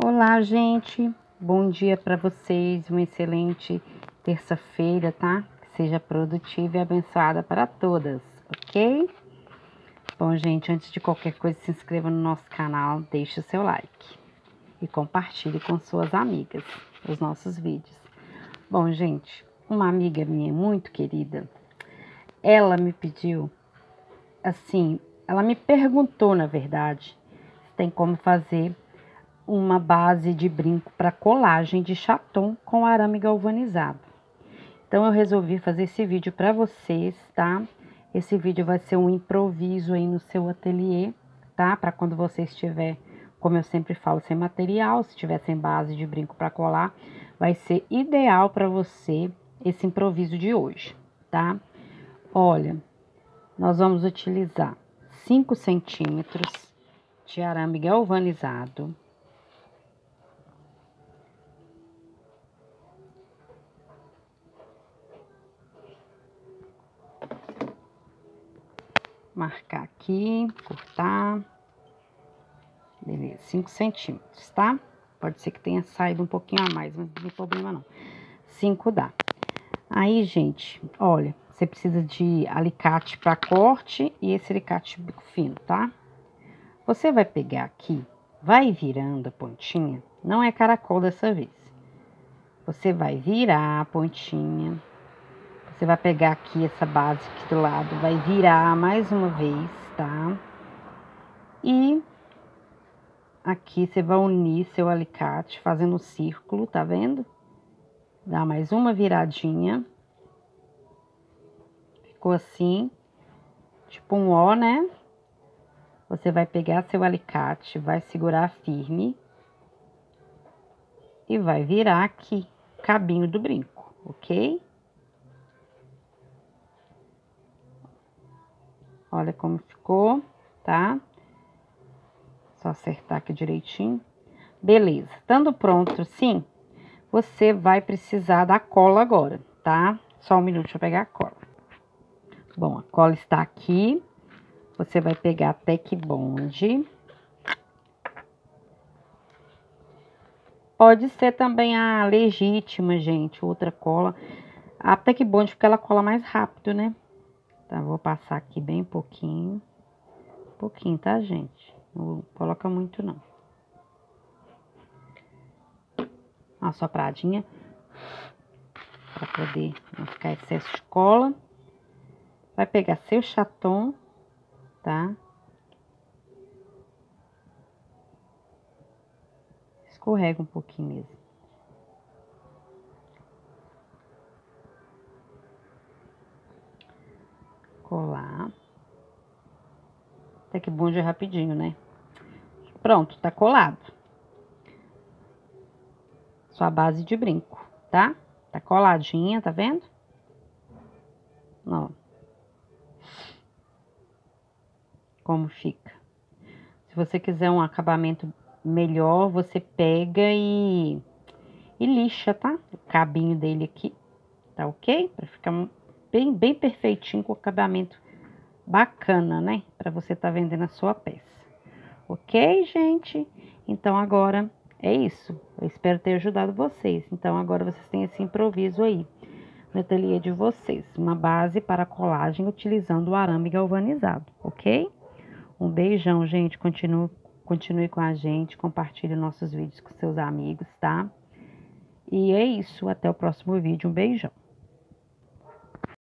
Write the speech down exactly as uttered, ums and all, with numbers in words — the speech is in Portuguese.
Olá, gente. Bom dia para vocês. Uma excelente terça-feira, tá? Que seja produtiva e abençoada para todas, ok? Bom, gente, antes de qualquer coisa, se inscreva no nosso canal, deixe o seu like e compartilhe com suas amigas os nossos vídeos. Bom, gente, uma amiga minha muito querida, ela me pediu, assim, ela me perguntou, na verdade, se tem como fazer uma base de brinco para colagem de chaton com arame galvanizado. Então eu resolvi fazer esse vídeo para vocês, tá? Esse vídeo vai ser um improviso aí no seu ateliê, tá? Para quando você estiver, como eu sempre falo, sem material, se tiver sem base de brinco para colar, vai ser ideal para você esse improviso de hoje, tá? Olha, nós vamos utilizar cinco centímetros de arame galvanizado. Marcar aqui, cortar, beleza, cinco centímetros, tá? Pode ser que tenha saído um pouquinho a mais, mas não tem problema não, cinco dá. Aí, gente, olha, você precisa de alicate para corte e esse alicate bico fino, tá? Você vai pegar aqui, vai virando a pontinha, não é caracol dessa vez. Você vai virar a pontinha. Você vai pegar aqui essa base aqui do lado, vai virar mais uma vez, tá? E aqui você vai unir seu alicate fazendo um círculo, tá vendo? Dá mais uma viradinha. Ficou assim, tipo um O, né? Você vai pegar seu alicate, vai segurar firme e vai virar aqui o cabinho do brinco, ok? Olha como ficou, tá? Só acertar aqui direitinho. Beleza, estando pronto assim, você vai precisar da cola agora, tá? Só um minuto, deixa eu pegar a cola. Bom, a cola está aqui. Você vai pegar a Tec Bond. Pode ser também a legítima, gente, outra cola. A Tec Bond, porque ela cola mais rápido, né? Tá, vou passar aqui bem pouquinho. Pouquinho, tá, gente? Não coloca muito, não. Uma sopradinha. Pra poder não ficar excesso de cola. Vai pegar seu chaton, tá? Escorrega um pouquinho mesmo. Colar. Até que bom de rapidinho, né? Pronto, tá colado. Sua base de brinco, tá? Tá coladinha, tá vendo? Ó. Como fica. Se você quiser um acabamento melhor, você pega e, e lixa, tá? O cabinho dele aqui, tá ok? Pra ficar bem, bem perfeitinho, com o acabamento bacana, né? Pra você tá vendendo a sua peça. Ok, gente? Então, agora é isso. Eu espero ter ajudado vocês. Então, agora vocês têm esse improviso aí no ateliê de vocês. Uma base para colagem utilizando o arame galvanizado, ok? Um beijão, gente. Continue, continue com a gente. Compartilhe nossos vídeos com seus amigos, tá? E é isso. Até o próximo vídeo. Um beijão.